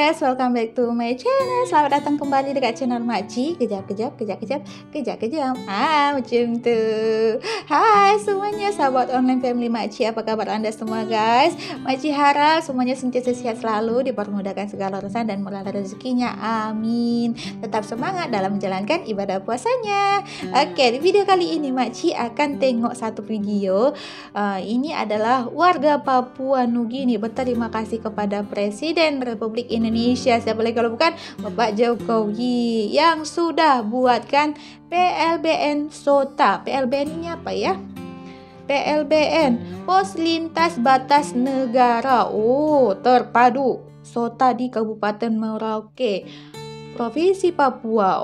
guys, welcome back to my channel. Selamat datang kembali dekat channel Makcik. Kejap. Macam tu. Hai semuanya, sahabat online family Makcik. Apa kabar anda semua guys? Makcik harap semuanya sentiasa sehat selalu, dipermudahkan segala urusan dan murah rezekinya. Amin. Tetap semangat dalam menjalankan ibadah puasanya. Oke, di video kali ini Makcik akan tengok satu video. Ini adalah warga Papua Nugini berterima kasih kepada Presiden Republik Indonesia, siapa lagi kalau bukan Bapak Jokowi, yang sudah buatkan PLBN SOTA. PLBN ini apa ya? PLBN, Pos Lintas Batas Negara. Terpadu SOTA di Kabupaten Merauke, Provinsi Papua.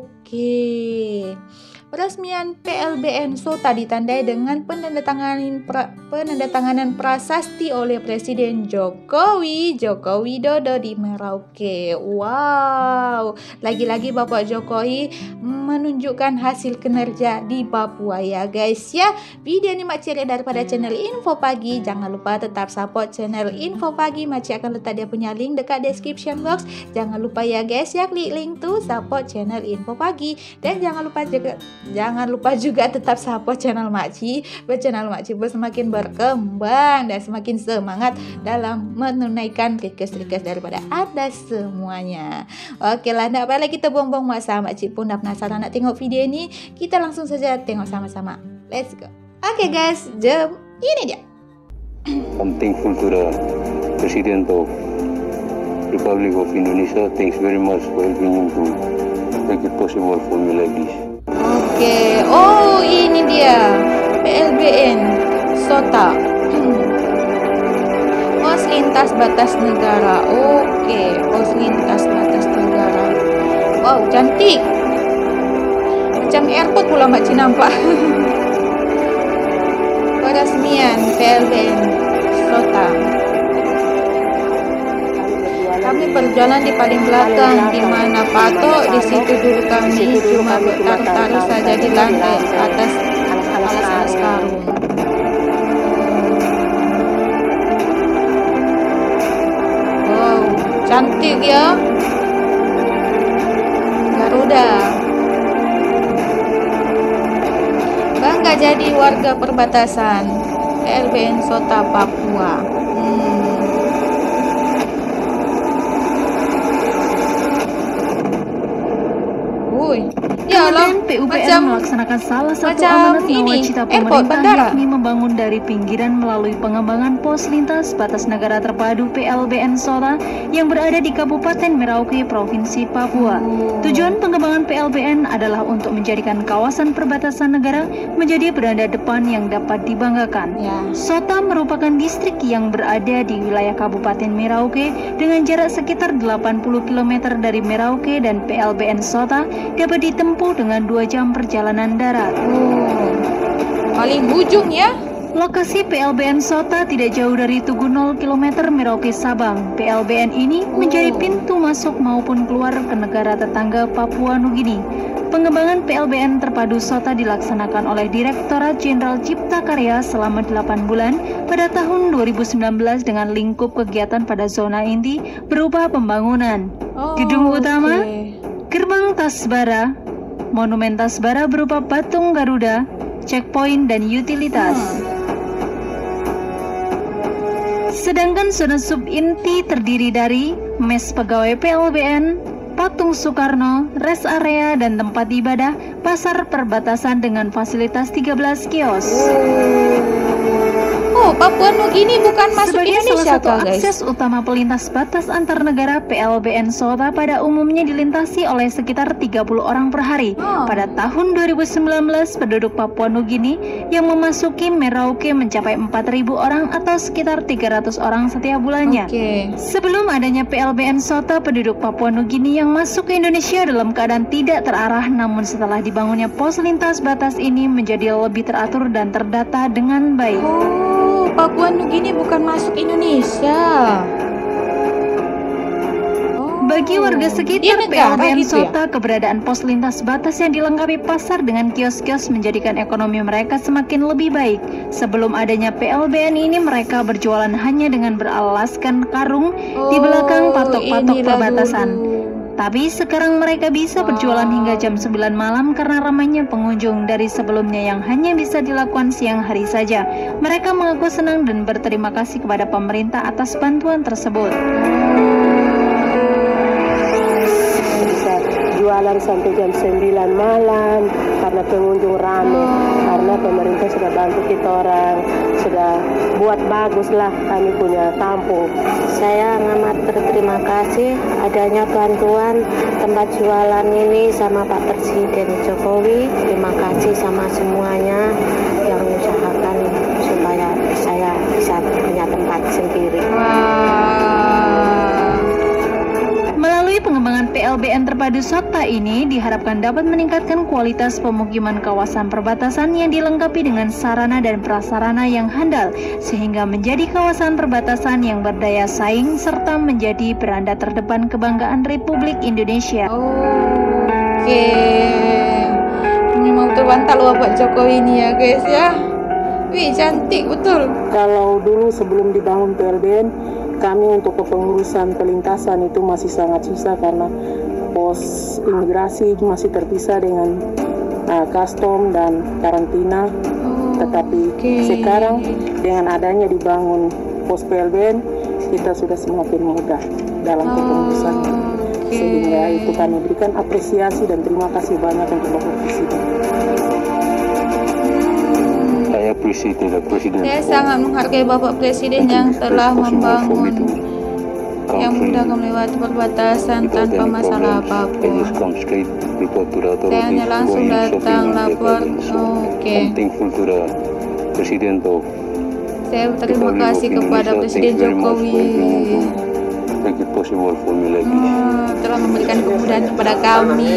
Peresmian PLBN SOTA ditandai dengan penandatanganan prasasti oleh Presiden Joko Widodo di Merauke. Wow, lagi-lagi Bapak Jokowi menunjukkan hasil kinerja di Papua ya guys ya. Video ini Makcik daripada channel Info Pagi. Jangan lupa tetap support channel Info Pagi. Makcik akan letak dia punya link dekat description box. Jangan lupa ya guys ya, klik link tuh support channel Info Pagi. Dan jangan lupa juga tetap support channel Makcik, biar channel Makcik semakin berkembang dan semakin semangat dalam menunaikan request daripada anda semuanya. Oke lah, tak payah kita buang-buang masa. Makcik pun dah penasaran nak tengok video ini. Kita langsung saja tengok sama-sama. Let's go. Oke guys, jom. Ini dia. I'm thankful to the President of Republic of Indonesia. Thanks very much for helping him to make it possible for me like this. Oke, ini dia PLBN SOTA, Pos Lintas Batas Negara. Pos Lintas Batas Negara. Wow, cantik. Macam airport pula Makcik nampak. Peresmian PLBN SOTA. Kami berjalan di paling belakang, di mana patok. Di situ dulu kami cuma bertaruh saja di lantai atas alas karung. Wow, cantik ya. Garuda. Bangga jadi warga perbatasan PLBN SOTA Papua. PUPN melaksanakan salah satu amanat nawacita pemerintah, yakni membangun dari pinggiran melalui pengembangan pos lintas batas negara terpadu PLBN SOTA yang berada di Kabupaten Merauke, Provinsi Papua. Tujuan pengembangan PLBN adalah untuk menjadikan kawasan perbatasan negara menjadi beranda depan yang dapat dibanggakan. SOTA merupakan distrik yang berada di wilayah Kabupaten Merauke dengan jarak sekitar 80 km dari Merauke, dan PLBN SOTA dapat ditempuh dengan 2 jam perjalanan darat. Paling ujung ya. Lokasi PLBN SOTA tidak jauh dari Tugu 0 km Merauke Sabang. PLBN ini menjadi pintu masuk maupun keluar ke negara tetangga Papua Nugini. Pengembangan PLBN terpadu SOTA dilaksanakan oleh Direktorat Jenderal Cipta Karya selama 8 bulan pada tahun 2019 dengan lingkup kegiatan pada zona inti berupa pembangunan gedung utama, gerbang Tasbara, monumen Tasbara berupa patung Garuda, checkpoint, dan utilitas. Sedangkan zona sub-inti terdiri dari mes pegawai PLBN, patung Soekarno, rest area, dan tempat ibadah, pasar perbatasan dengan fasilitas 13 kios. Papua Nugini bukan masuk Sebagai Indonesia salah satu guys. akses utama pelintas batas antar negara, PLBN SOTA pada umumnya dilintasi oleh sekitar 30 orang per hari. Pada tahun 2019, penduduk Papua Nugini yang memasuki Merauke mencapai 4.000 orang atau sekitar 300 orang setiap bulannya. Sebelum adanya PLBN SOTA, penduduk Papua Nugini yang masuk ke Indonesia dalam keadaan tidak terarah, namun setelah dibangunnya pos lintas batas ini menjadi lebih teratur dan terdata dengan baik. Papua Nugini bukan masuk Indonesia. Bagi warga sekitar negara PLBN gitu ya? Sota, keberadaan pos lintas batas yang dilengkapi pasar dengan kios-kios menjadikan ekonomi mereka semakin lebih baik. Sebelum adanya PLBN ini, mereka berjualan hanya dengan beralaskan karung di belakang patok-patok inilah perbatasan. dulu. Tapi sekarang mereka bisa berjualan hingga jam 9 malam karena ramainya pengunjung dari sebelumnya yang hanya bisa dilakukan siang hari saja. Mereka mengaku senang dan berterima kasih kepada pemerintah atas bantuan tersebut. Bisa jualan sampai jam 9 malam karena pengunjung ramai, karena pemerintah sudah bantu kita orang, sudah buat baguslah kami punya kampung. Saya amat berterima kasih adanya bantuan tempat jualan ini sama Pak Presiden Jokowi. Terima kasih sama semuanya yang mengusahakan supaya saya bisa punya tempat sendiri. Melalui pengembangan PLBN Terpadu Sota ini diharapkan dapat meningkatkan kualitas pemukiman kawasan perbatasan yang dilengkapi dengan sarana dan prasarana yang handal sehingga menjadi kawasan perbatasan yang berdaya saing serta menjadi beranda terdepan kebanggaan Republik Indonesia. Oke. Memang betul mantap loh Pak Jokowi ini ya guys ya. Wih, cantik betul. Kalau dulu sebelum dibangun PLBN, kami untuk kepengurusan pelintasan itu masih sangat susah karena pos imigrasi masih terpisah dengan custom dan karantina. Tetapi sekarang dengan adanya dibangun pos PLBN, kita sudah semakin mudah dalam kepengurusan. Sehingga itu kami berikan apresiasi dan terima kasih banyak untuk Bapak Presiden. Saya sangat menghargai Bapak Presiden yang telah membangun, yang mudah melewati perbatasan tanpa masalah apapun. Saya hanya langsung datang lapor. Saya berterima kasih kepada Presiden Jokowi telah memberikan kemudahan kepada kami.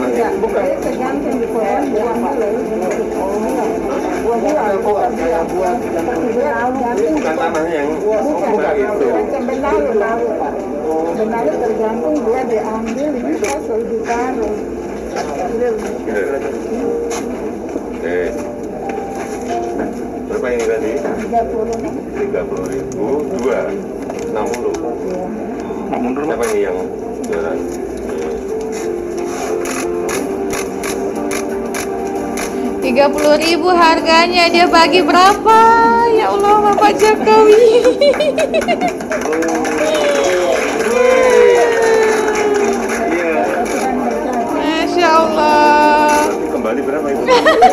Benar tergantung dia diambil bisa sudah ditaruh. Berapa yang tadi? 30.000, 2, 60. Siapa ini yang jualan? Rp30.000 harganya, dia bagi berapa? Ya Allah, Bapak Jokowi. Masya Allah. Kembali berapa itu?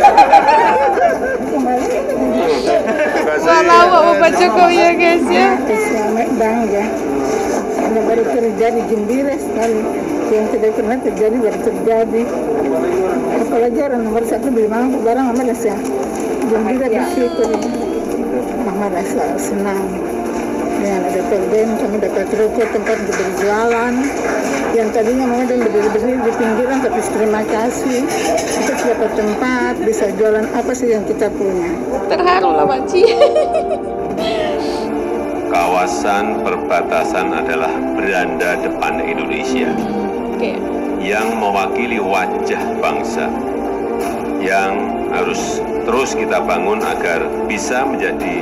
Wah, lama Bapak Jokowi ya guys ya. Selamat bangga. Karena baru terjadi gembira sekali. Yang tidak pernah terjadi baru terjadi. Apalagi orang nomor 1 di Mampu barang amat ya. Gembira bersyukur. Mama rasa senang. Dengan ada PLBN kami dapat rokok tempat berjualan. Yang tadinya mau dan berdiri di pinggiran, tapi terima kasih. Kita dapat tempat bisa jualan apa sih yang kita punya. Terharu lah Pak Ci. Kawasan perbatasan adalah beranda depan Indonesia yang mewakili wajah bangsa yang harus terus kita bangun agar bisa menjadi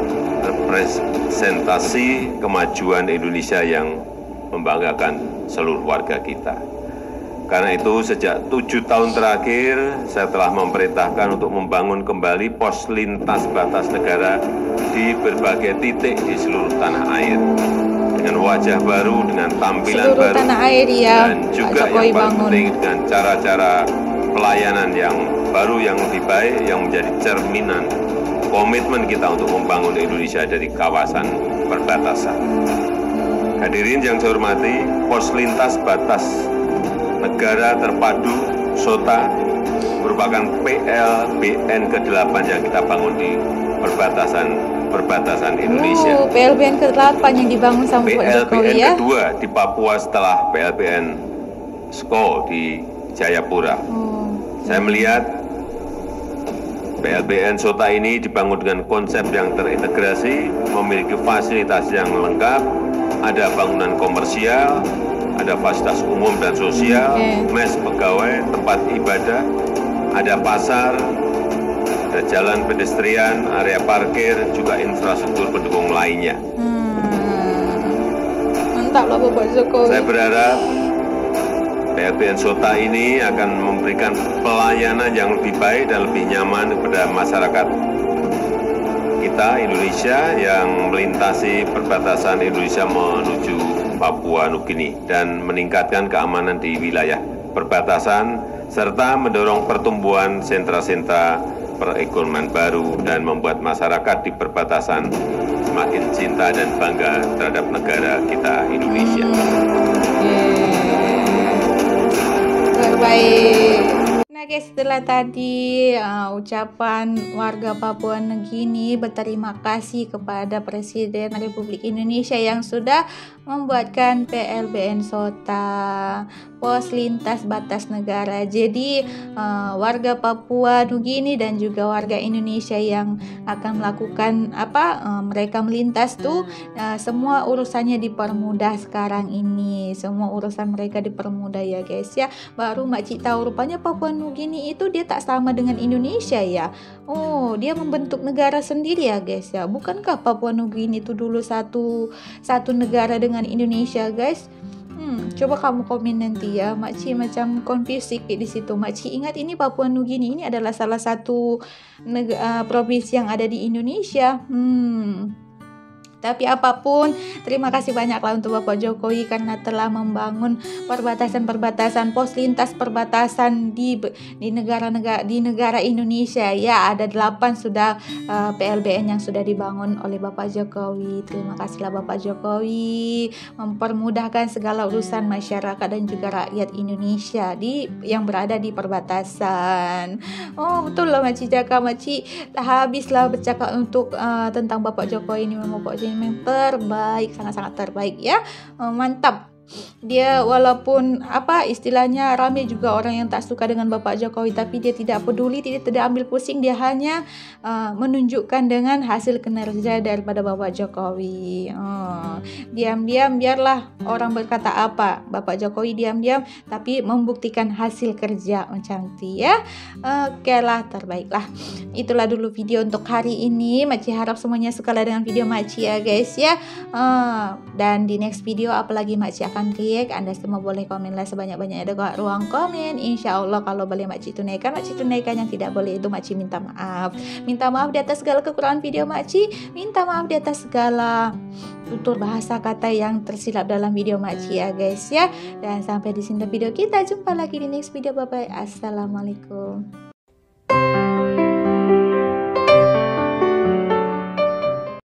representasi kemajuan Indonesia yang membanggakan seluruh warga kita. Karena itu sejak 7 tahun terakhir saya telah memerintahkan untuk membangun kembali pos lintas batas negara di berbagai titik di seluruh tanah air dengan wajah baru, dengan tampilan seluruh baru, tanah air ya, dan juga yang paling penting dengan cara-cara pelayanan yang baru, yang lebih baik, yang menjadi cerminan komitmen kita untuk membangun Indonesia dari kawasan perbatasan. Hadirin yang saya hormati, pos lintas batas negara terpadu Sota merupakan PLBN ke-8 yang kita bangun di perbatasan Indonesia. PLBN ke-8 yang dibangun sama Pak Jokowi ya. PLBN kedua di Papua setelah PLBN SKO di Jayapura. Saya melihat PLBN Sota ini dibangun dengan konsep yang terintegrasi, memiliki fasilitas yang lengkap, ada bangunan komersial, ada fasilitas umum dan sosial, mes pegawai, tempat ibadah, ada pasar, ada jalan pedestrian, area parkir, juga infrastruktur pendukung lainnya. Mantap lah Bapak Jokowi. Saya berharap PLBN Sota ini akan memberikan pelayanan yang lebih baik dan lebih nyaman kepada masyarakat kita Indonesia yang melintasi perbatasan Indonesia menuju Papua Nugini dan meningkatkan keamanan di wilayah perbatasan serta mendorong pertumbuhan sentra-sentra perekonomian baru dan membuat masyarakat di perbatasan semakin cinta dan bangga terhadap negara kita Indonesia. Baik. Nah guys, setelah tadi ucapan warga Papua Nugini berterima kasih kepada Presiden Republik Indonesia yang sudah membuatkan PLBN Sota, pos lintas batas negara. Jadi warga Papua Nugini dan juga warga Indonesia yang akan melakukan mereka melintas tuh semua urusannya dipermudah sekarang ini. Semua urusan mereka dipermudah ya guys ya. Baru makcik tahu rupanya Papua Nugini itu dia tak sama dengan Indonesia ya. Oh, dia membentuk negara sendiri ya guys ya. Bukankah Papua Nugini itu dulu satu negara dengan Indonesia guys? Coba kamu komen nanti ya. Makcik macam confused sedikit di situ. Makcik ingat ini Papua Nugini ini adalah salah satu provinsi yang ada di Indonesia. Tapi apapun, terima kasih banyaklah untuk Bapak Jokowi karena telah membangun perbatasan-perbatasan, pos lintas perbatasan di negara Indonesia. Ya, ada 8 sudah PLBN yang sudah dibangun oleh Bapak Jokowi. Terima kasihlah Bapak Jokowi mempermudahkan segala urusan masyarakat dan juga rakyat Indonesia yang berada di perbatasan. Oh, betul lah Makcik Jaka. Makcik tak habislah bercakap untuk tentang Bapak Jokowi ini. Bapak Jokowi yang terbaik, sangat-sangat terbaik ya. Mantap. Dia walaupun istilahnya ramai juga orang yang tak suka dengan Bapak Jokowi, tapi dia tidak peduli, dia tidak ambil pusing, dia hanya menunjukkan dengan hasil kinerja daripada Bapak Jokowi. Diam-diam biarlah orang berkata apa, Bapak Jokowi diam-diam tapi membuktikan hasil kerja macam itu ya. Oke lah, terbaik lah. Itulah dulu video untuk hari ini. Makcik harap semuanya suka dengan video Makcik ya guys ya. Dan di next video apalagi Makcik akan react, Anda semua boleh komenlah sebanyak-banyaknya ada ruang komen. Insya Allah kalau boleh Makcik tunaikan, yang tidak boleh itu Makcik minta maaf di atas segala kekurangan video Makcik, minta maaf di atas segala tutur bahasa kata yang tersilap dalam video Makcik ya guys ya. Dan sampai di sini video kita, jumpa lagi di next video. Bye bye, assalamualaikum.